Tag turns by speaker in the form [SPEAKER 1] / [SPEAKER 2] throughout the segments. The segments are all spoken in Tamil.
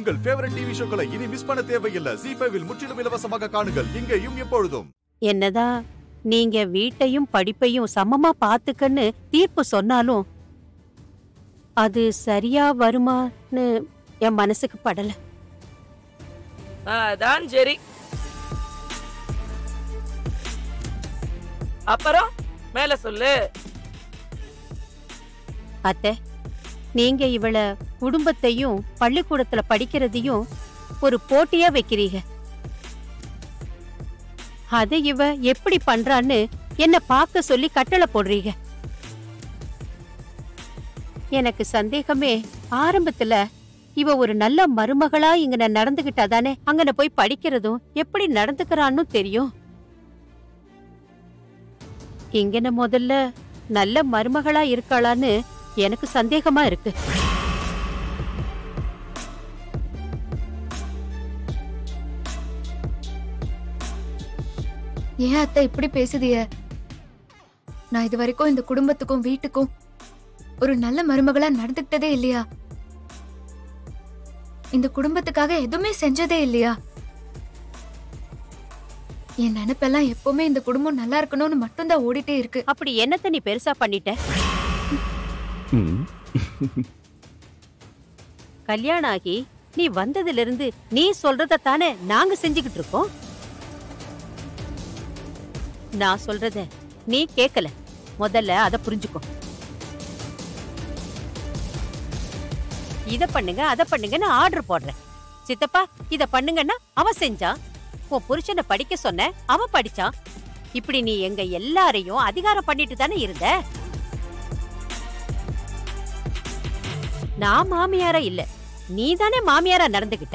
[SPEAKER 1] உங்கள் ஃபேவரட் டிவி ஷோக்களை இனி மிஸ் பண்ண தேவையில்லை. ஜீ5 முற்றிலும் இலவசமாக காணுங்கள், இங்கேயும் எப்பொழுதும்.
[SPEAKER 2] என்னதான் நீங்க வீட்டையும் படிப்பையும் சமமா பாத்துக்கன்னு தீர்ப்பு சொன்னாலும் அது சரியா வருமான்னு என் மனசுக்கு படல.
[SPEAKER 3] அதான் சரி. அப்புறம் மேல சொல்லு.
[SPEAKER 2] அத்தை, நீங்க இவள குடும்பத்தையும் பள்ளிக்கூடத்துல படிக்கிறதையும் ஒரு போட்டியா வைக்கிறீங்க. அதை இவ எப்படி பண்றான்னு என்ன பார்க்க சொல்லி கட்டளை போடுறீங்க. எனக்கு சந்தேகமே ஆரம்பத்துல இவ ஒரு நல்ல மருமகளா இங்க நடந்துகிட்டாதானே அங்கன போய் படிக்கிறதும் எப்படி நடந்துக்கிறான்னு தெரியும். இங்கன முதல்ல நல்ல மருமகளா இருக்காளான்னு எனக்கு சந்தேகமா இருக்கு.
[SPEAKER 4] ஏன் அத்தை இப்படி பேசுதிய? நான் இது வரைக்கும் இந்த குடும்பத்துக்கும் வீட்டுக்கும் ஒரு நல்ல மருமகளா நடந்துக்கிட்டதே இல்லையா? இந்த குடும்பத்துக்காக எதுவுமே செஞ்சதே இல்லையா? என் நினைப்பெல்லாம் எப்பவுமே இந்த குடும்பம் நல்லா இருக்கணும்னு மட்டும்தான் ஓடிட்டே இருக்கு.
[SPEAKER 2] அப்படி என்னத்த நீ பெருசா பண்ணிட்ட? கல்யாணம் ஆகி நீ வந்ததுல இருந்து நீ சொல்றத தானே நாங்க செஞ்சுக்கிட்டு இருக்கோம். நான் சொல்றத நீ கேக்கல, முதல்ல அத புரிஞ்சுக்கோ. இத பண்ணுங்க அத பண்ணுங்கன்னு ஆர்டர் போடுறேன். சித்தப்பா இத பண்ணுங்கன்னா அவ செஞ்சா, உன் புருஷனை படிக்க சொன்ன அவ படிச்சா. இப்படி நீ எங்க எல்லாரையும் அதிகாரம் பண்ணிட்டு தானே இருந்த. நான் மாமியாரா இல்ல, நீ தானே மாமியாரா நடந்துகிட்ட.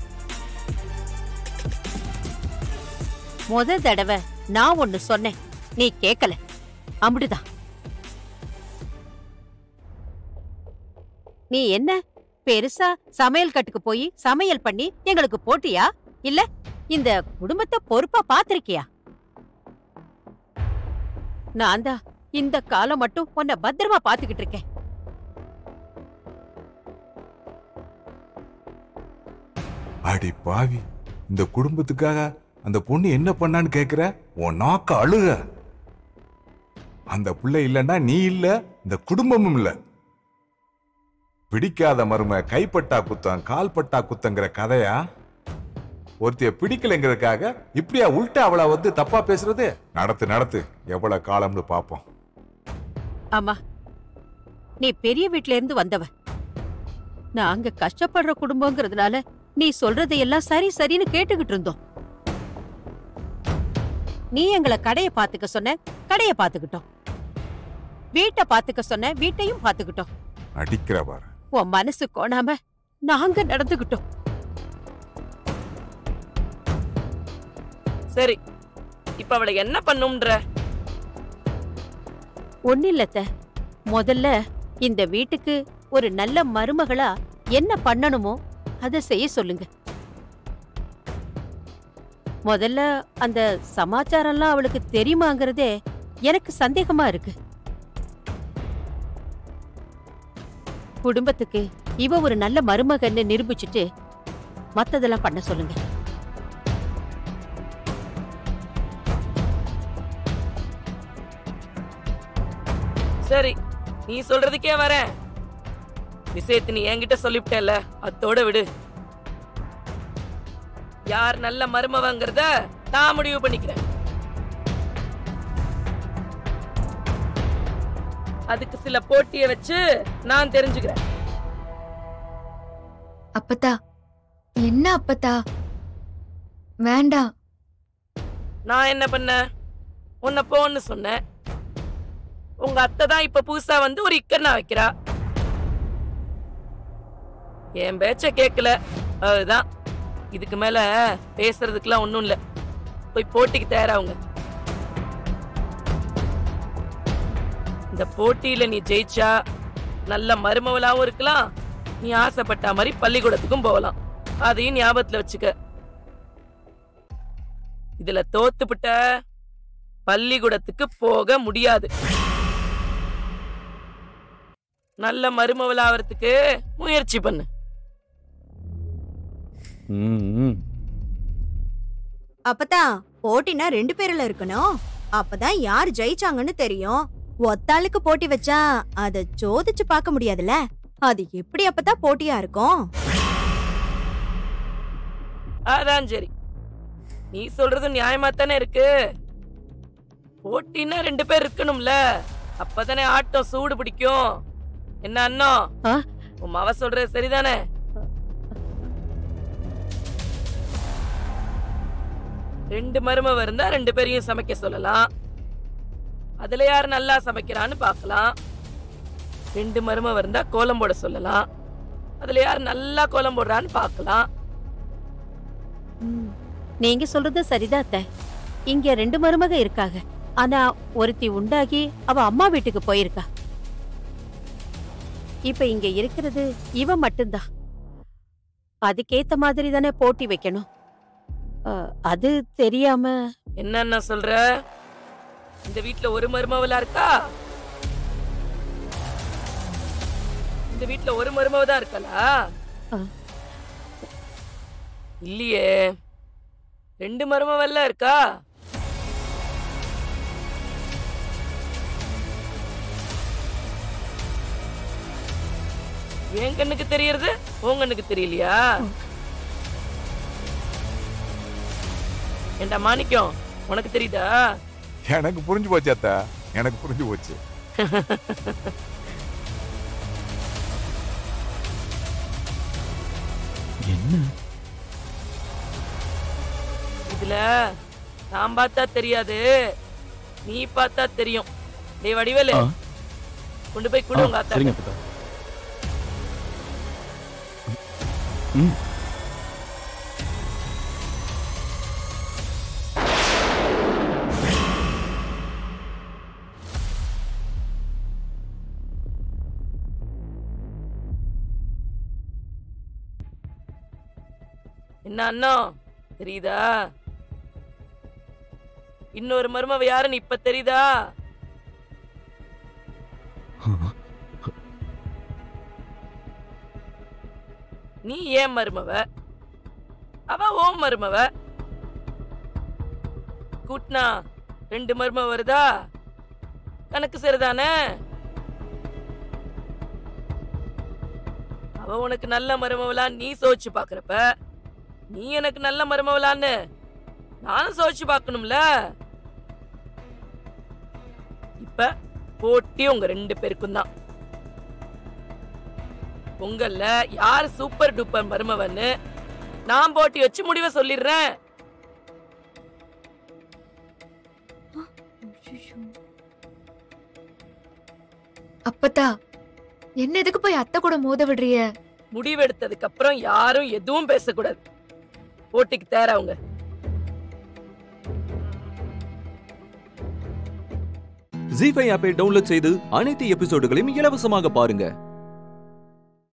[SPEAKER 2] முத தடவை நான் ஒன்னு சொன்னேன், நீ கேக்கல, அம்புடுதான். நீ என்ன பெருசா சமையல் கட்டுக்கு போய் சமையல் பண்ணி எங்களுக்கு போட்டியா? இல்ல இந்த குடும்பத்தை பொறுப்பா பாத்திருக்கியா? நான் தான் இந்த காலம் மட்டும் உன்னை பத்திரமா பாத்துக்கிட்டு இருக்கேன்.
[SPEAKER 1] அடி பாவி, இந்த குடும்பத்துக்காக அந்த பொண்ணு என்ன பண்ணான்னு கேக்குற? உன் நாக்க அழுக. அந்த பிள்ளை இல்லன்னா நீ இல்ல, இந்த குடும்பமும் இல்ல. பிடிக்காத மரும கைப்பட்டா குத்தம் கால்பட்டா குத்தங்கிற கதையா? ஒருத்தைய பிடிக்கலைங்கிறதுக்காக இப்படியா உள்ட்ட அவளை வந்து தப்பா பேசுறது? நடத்து நடத்து, எவ்வளவு காலம்னு பாப்போம்.
[SPEAKER 2] ஆமா, நீ பெரிய வீட்ல இருந்து வந்தவ. நாங்க கஷ்டப்படுற குடும்பங்கிறதுனால நீ சொல்றதையெல்லாம் சரி சரின்னு கேட்டுக்கிட்டு இருந்தோம். நீ எங்களை கடைய பாத்துக்க சொன்ன, கடைய பாத்துக்கிட்டோம். வீட்டை பாத்துக்க சொன்ன, வீட்டையும் பாத்துக்கிட்டோம்.
[SPEAKER 1] அடிக்கிற பாரு.
[SPEAKER 2] உன் மனசு கோணாம நாங்க நடந்துகிட்டோம்.
[SPEAKER 3] சரி, இப்ப அவளை என்ன பண்ணும்ன்ற?
[SPEAKER 2] ஒன்னில்லத்த, முதல்ல இந்த வீட்டுக்கு ஒரு நல்ல மருமகளா என்ன பண்ணணுமோ அதை செய்ய சொல்லுங்க. முதல்ல அந்த சமாச்சாரம்லாம் அவளுக்கு தெரியுமாங்கிறதே எனக்கு சந்தேகமா இருக்கு. குடும்பத்துக்கு இவ ஒரு நல்ல மருமகன்னு நிரூபிச்சுட்டு மத்ததெல்லாம் பண்ண சொல்லுங்க.
[SPEAKER 3] சரி, நீ சொல்றதுக்கே வரேன். விஷயத்தை நீ என்கிட்ட சொல்லிவிட்டல, அத்தோட விடு. யார் நல்ல மருமவங்கிறத நான் முடிவு பண்ணிக்கிறேன். அதுக்கு சில போட்டிய வச்சு நான் தெரிஞ்சுக்கிறேன்.
[SPEAKER 4] அப்பத்தா, என்ன அப்பத்தா? வேண்டாம்.
[SPEAKER 3] நான் என்ன பண்ண? உன்னை போன்னு சொன்னேன். உங்க அத்தை தான் இப்ப புதுசா வந்து ஒரு இக்கண்ணா வைக்கிறா. என் பேச்ச கேட்கல, அதுதான். இதுக்கு மேல பேசுறதுக்குலாம் ஒண்ணும் இல்ல. போய் போட்டிக்கு தயாராவுங்க. இந்த போட்டியில நீ ஜெயிச்சா நல்ல மருமவளாவும் இருக்கலாம், நீ ஆசைப்பட்ட மாதிரி பள்ளிக்கூடத்துக்கும் போகலாம். அதையும் ஞாபகத்துல வச்சுக்க. இதுல தோத்துப்பட்ட பள்ளிக்கூடத்துக்கு போக முடியாது. நல்ல மருமவளாவதுக்கு முயற்சி பண்ணு.
[SPEAKER 5] அப்பதான் போட்டினா 2 பேர்ல இருக்கணும். அப்பதான் யார் ஜெயிச்சாங்கன்னு தெரியும். ஒத்தாளுக்கு போட்டி வச்சா அத சோதிச்சு பார்க்க முடியாதுல. அது எப்படி அப்பதான் போட்டியா இருக்கும்?
[SPEAKER 3] அதான் சரி, நீ சொல்றது நியாயமா தானே இருக்கு. போட்டினா 2 பேர் இருக்கணும்ல, அப்பதானே ஆட்டம் சூடு பிடிக்கும். என்ன அண்ணா, உன் மவ சொல்றது சரிதானே? ரெண்டு மருமவ இருந்தா 2 பேரையும் சமைக்க சொல்லலாம். அதுல யாரு நல்லா சமைக்கிறான்னு பாக்கலாம். 2 மருமவ இருந்தா கோலம் போட சொல்லலாம். அதுல யாரு நல்லா கோலம் போடுறான்னு பாக்கலாம்.
[SPEAKER 2] நீங்க சொல்றது சரிதான் அத்தை. இங்க 2 மருமக இருக்காங்க. ஆனா ஒருத்தி உண்டாகி அவ அம்மா வீட்டுக்கு போயிருக்கா. இப்ப இங்க இருக்கிறது இவ மட்டும்தான். அதுக்கேத்த மாதிரி தானே போட்டி வைக்கணும். அது தெரியாம
[SPEAKER 3] என்ன சொல்ற? இந்த வீட்ல ஒரு மருமவளா இருக்கா? இந்த வீட்ல ஒரு மருமவ தான் இருக்கலா? இல்லையே, 2 மருமவெல்லாம் இருக்கா? என் கண்ணுக்கு தெரியறது உன் கண்ணுக்கு தெரியலையா? ஏண்டா மாணிக்கம், உனக்கு தெரியுதா?
[SPEAKER 1] எனக்கு புரிஞ்சு போச்சு அத்தா, எனக்கு புரிஞ்சு போச்சு.
[SPEAKER 6] என்ன
[SPEAKER 3] இதுல நான் பார்த்தா தெரியாது, நீ பார்த்தா தெரியும். டேய் வடிவேலு, கொண்டு போய் குடு உங்க அத்தா.
[SPEAKER 6] சரிங்க அப்பா.
[SPEAKER 3] என்ன அண்ணா தெரியுதா? இன்னொரு மருமவ யாருன்னு இப்ப தெரியுதா? நீ ஏன் மருமவ, அவ ஓம் மருமவ. கூட்டினா 2 மருமவ வருதா? கணக்கு சரிதானே? அவ உனக்கு நல்ல மருமவளா நீ சோதிச்சு பாக்குறப்ப, நீ எனக்கு நல்ல மருமவளான்னு நானும் சோதிச்சு பாக்கணும்ல. இப்ப போட்டி உங்க 2 பேருக்கும் தான். உங்கள யார் சூப்பர் டூப்பர் மருமவன்னு நான் போட்டி வச்சு முடிவை சொல்லிடுறேன்.
[SPEAKER 4] அப்பத்தா, என்ன எதுக்கு போய் அத்தை கூட மோத விடுறிய?
[SPEAKER 3] முடிவெடுத்ததுக்கு அப்புறம் யாரும் எதுவும் பேசக்கூடாது. போட்டிக்கு தயாராவுங்க.
[SPEAKER 6] ஜீ5 ஆப்பை டவுன்லோட் செய்து அனைத்து எபிசோடுகளையும் இலவசமாக பாருங்க.